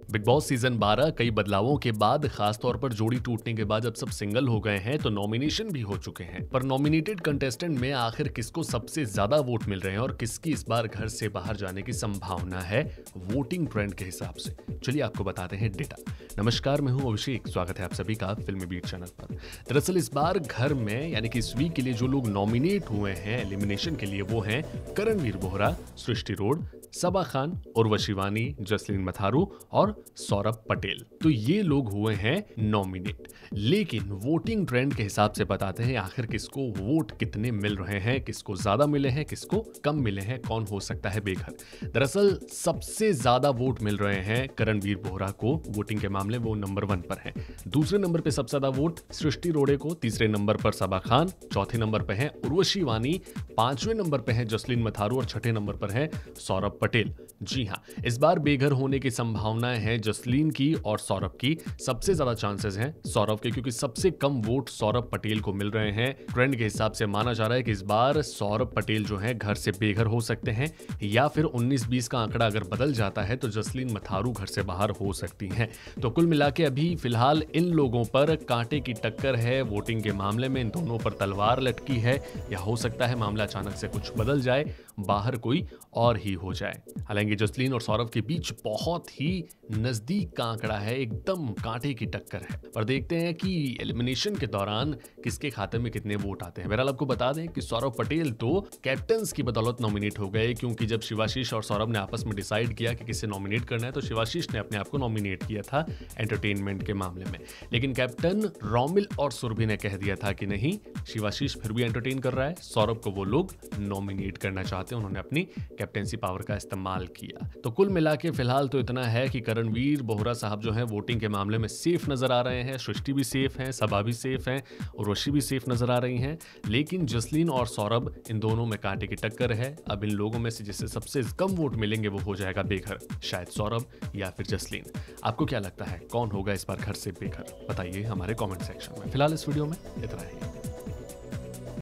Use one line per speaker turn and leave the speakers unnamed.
Big boss season 12 कई बदलावों के बाद, खासतौर पर जोड़ी टूटने के बाद जब सब सिंगल हो गए हैं तो नॉमिनेशन भी हो चुके हैं। पर नॉमिनेटेड कंटेस्टेंट में आखिर किसको सबसे ज्यादा वोट मिल रहे हैं और किसकी इस बार घर से बाहर जाने की संभावना है वोटिंग ट्रेंड के हिसाब से, चलिए आपको बताते हैं डेटा। नमस्कार, मैं हूं अभिषेक, स्वागत है आप सभी का फिल्मी बीट चैनल पर। दरअसल इस बार घर में यानी कि इस वीक के लिए जो लोग नॉमिनेट हुए हैं एलिमिनेशन के लिए वो हैं करणवीर बोहरा, सृष्टि रोड, सबा खान, उर्वशी वानी, जसलीन मथारू और सौरभ पटेल। तो ये लोग हुए हैं नॉमिनेट। लेकिन वोटिंग ट्रेंड के हिसाब से बताते हैं आखिर किसको वोट कितने मिल रहे हैं, किसको ज्यादा मिले हैं, किसको कम मिले हैं, कौन हो सकता है बेघर। दरअसल सबसे ज्यादा वोट मिल रहे हैं करणवीर बोहरा को वोटिंग के मामले, वो नंबर 1 पर है। दूसरे नंबर पे सबसे ज्यादा वोट सृष्टि रोड़े को, तीसरे नंबर पर सबा खान, चौथे नंबर पे है उर्वशी वानी, पांचवें नंबर पे है जसलीन मथारू और छठे नंबर पर है सौरभ पटेल। जी हां, इस बार बेघर होने की संभावनाएं हैं जसलीन की और सौरभ की। सबसे ज्यादा चांसेस हैं सौरभ के, क्योंकि सबसे कम वोट सौरभ पटेल को मिल रहे हैं। ट्रेंड के हिसाब से माना जा रहा है कि इस बार सौरभ पटेल जो है घर से बेघर हो सकते हैं, या फिर 19-20 का आंकड़ा अगर बदल जाता है तो जसलीन मथारू घर से बाहर हो सकती हैं। तो कुल मिला के अभी फिलहाल इन लोगों पर कांटे की टक्कर है वोटिंग के मामले में। इन दोनों पर तलवार लटकी है, या हो सकता है मामला अचानक से कुछ बदल जाए, बाहर कोई और ही हो जाए। हालांकि जसलीन और सौरभ के बीच बहुत ही नजदीक का आंकड़ा है, एकदम कांटे की टक्कर है। पर देखते हैं कि एलिमिनेशन के दौरान किसके खाते में कितने वोट आते हैं। बहरहाल आपको बता दें कि सौरभ पटेल तो कैप्टन्स की बदौलत नॉमिनेट हो गए, क्योंकि जब शिवाशीष और सौरभ ने आपस में डिसाइड किया कि किसे नॉमिनेट करना है तो शिवाशीष ने अपने आप को नॉमिनेट किया था एंटरटेनमेंट के मामले में। लेकिन कैप्टन रोमिल और सुरभि ने कह दिया था कि नहीं, शिवाशीष फिर भी एंटरटेन कर रहा है, सौरभ को वो लोग नॉमिनेट करना चाहते हैं। उन्होंने अपनी कैप्टेंसी पावर का इस्तेमाल किया। तो कुल मिला के फिलहाल तो इतना है कि करणवीर बोहरा साहब जो हैं वोटिंग के मामले में सेफ नजर आ रहे हैं, सृष्टि भी सेफ है, सबा भी सेफ है, उर्वशी भी सेफ नजर आ रही हैं। लेकिन जसलीन और सौरभ, इन दोनों में कांटे की टक्कर है। अब इन लोगों में से जिससे सबसे कम वोट मिलेंगे वो हो जाएगा बेघर, शायद सौरभ या फिर जसलीन। आपको क्या लगता है कौन होगा इस बार घर से बेघर? बताइए हमारे कमेंट सेक्शन में। फिलहाल इस वीडियो में इतना ही।